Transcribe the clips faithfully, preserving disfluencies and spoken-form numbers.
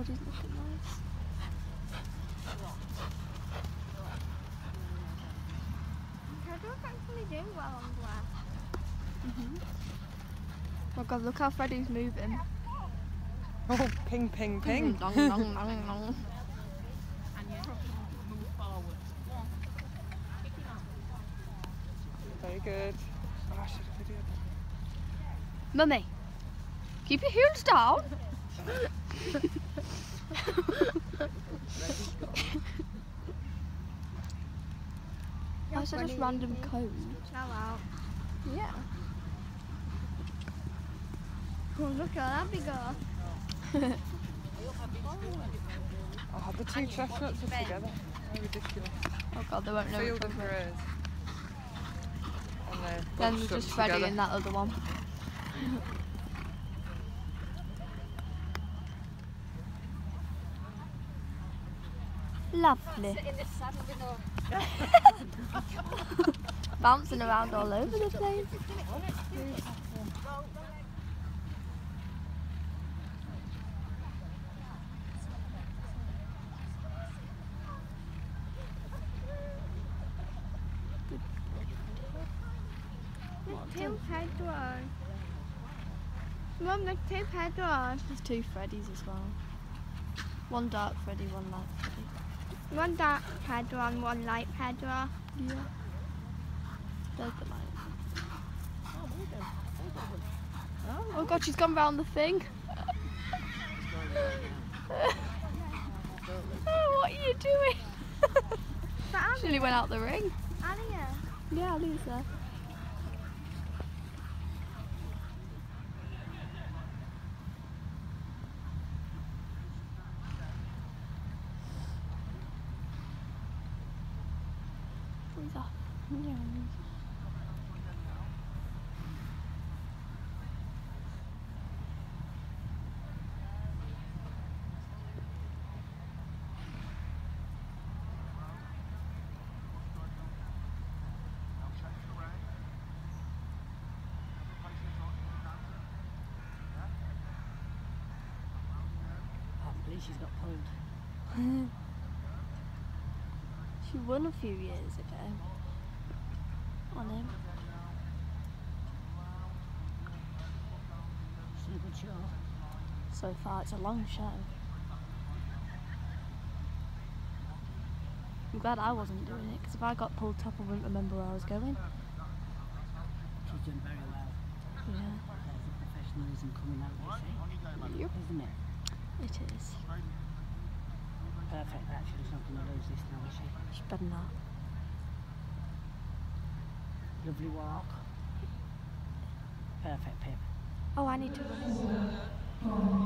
Everybody's looking nice. Freddy's actually doing well on glass. Mhm. Oh God, look how Freddy's moving. Oh, ping, ping, ping. Dong, dong, dong, dong. Very good. Oh, I should have videoed that. Mummy, keep your heels down. Why is there just random code? Chill out. Yeah. Oh, look at that big girl. Oh, the two chestnuts are together. How ridiculous. Oh God, they won't know Field each of other. Perez. And they're Then both there's stuck just Freddy together. and that other one. Lovely. Bouncing around all over the place. There's two Pedros. Mum, there's two Pedros. There's two Freddys as well. One dark Freddy, one light Freddy. One dark Pedro and one light Pedro. Yeah. There's the light. Oh God, she's gone round the thing. Oh, what are you doing? But She nearly went out the ring. Alia. Yeah, Lisa. Lisa. Yeah. She's got pulled. She won a few years ago on him. It's a good show. So far, it's a long show. I'm glad I wasn't doing it, because if I got pulled up, I wouldn't remember where I was going. She's done very well. Yeah, There's the professionalism coming out, you see. Yep. Isn't it? it is. Perfect, actually. She's not going to lose this now, is she? She better not. Lovely walk. Perfect, Pip. Oh, I need to run.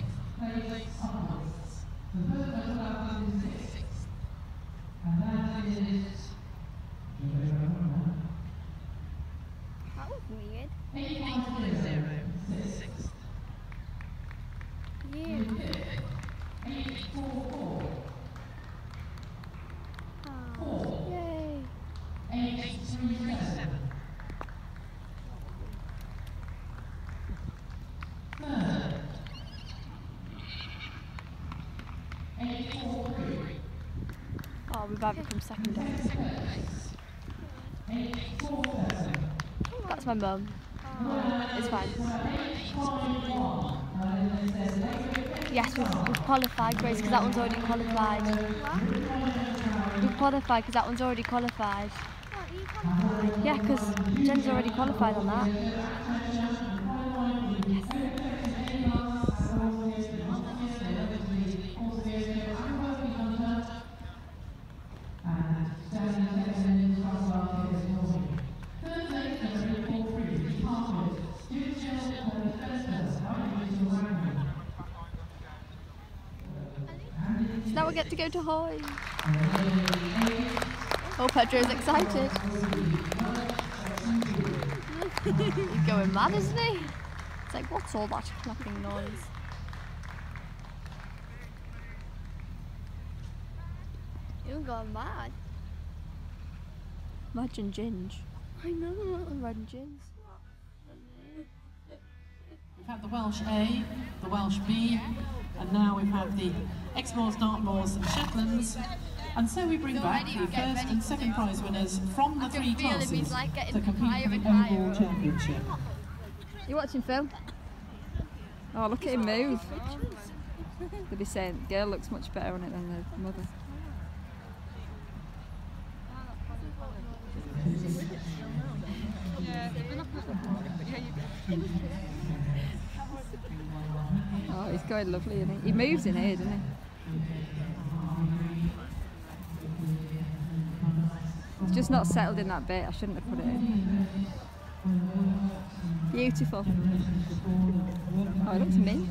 That was weird. You. Oh. Yay! Oh, we might become secondary. That's my mum. It's fine. Yes, we've, we've qualified, Grace, because that one's already qualified. What? We've qualified because that one's already qualified. What, you qualified? Yeah, because Jen's already qualified on that. So now we get to go to Hoy. Oh, Pedro's excited. He's going mad, isn't he? It's like, what's all that clapping noise? You're going mad. Imagine Ginge. I know. Red Gins. We've had the Welsh A, the Welsh B, And now we've had the Exmoors, Dartmoors and Shetlands. And so we bring back the first and second prize winners from the three classes like to compete higher for the and higher overall up. championship. You watching film? Oh, look at him move. They'll be saying the girl looks much better on it than the mother. Oh, he's going lovely, isn't he? He moves in here, doesn't he? He's just not settled in that bit. I shouldn't have put it in. Beautiful. Oh, it looks mint.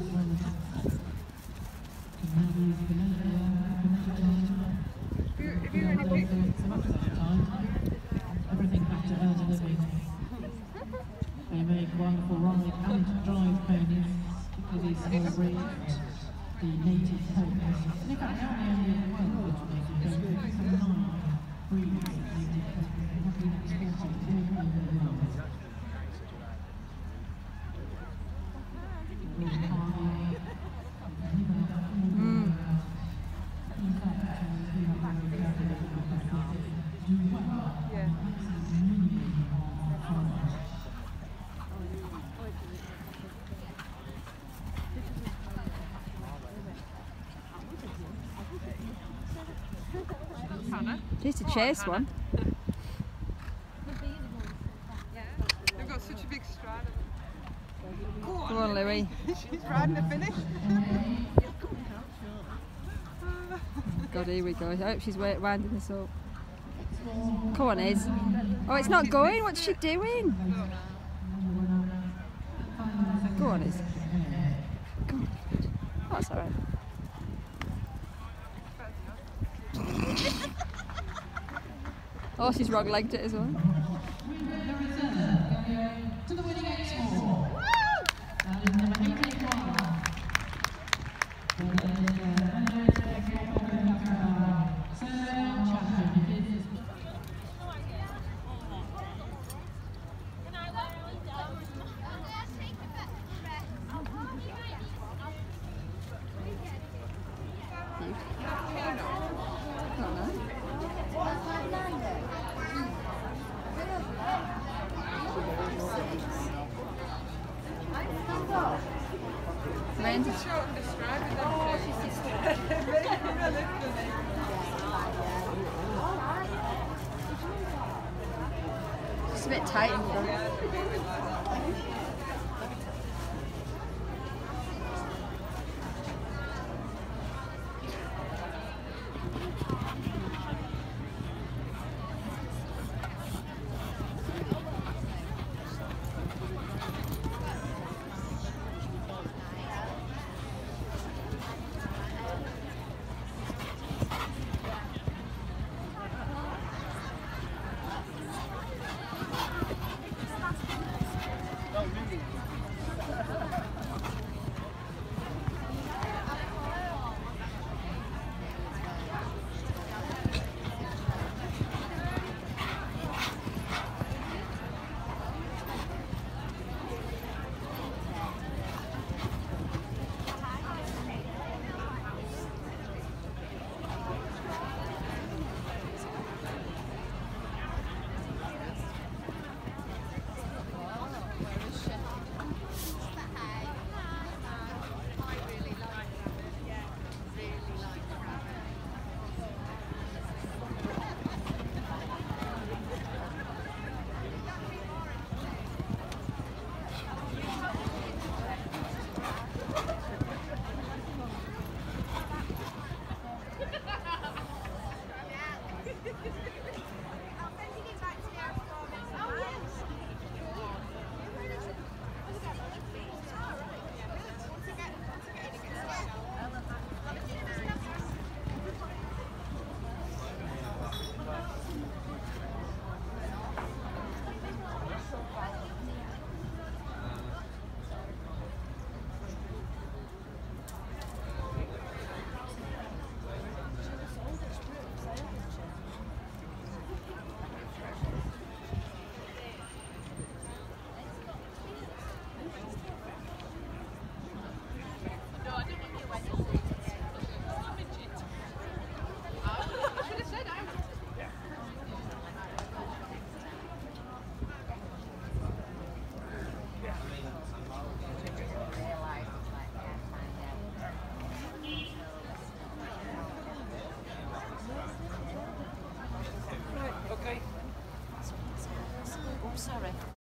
Everything back to her delivery. They make wonderful ride and drive ponies, particularly these small breed, the native ponies. And in fact, they're only in the world which make them go for nine breeds of native ponies. They have been exported all over the world. Mm. Used to chase one. They've got such a big stride. Go on, Louis. She's riding the finish. God, here we go. I hope she's wa- winding this up. Come on, Iz. Oh, it's not going. What's she doing? Go on, Iz. Go on. Oh, that's all right. Oh, she's wrong-legged it as well. To the winning Exmoor. That is number eighty-one. Randy. It's a bit tight in front.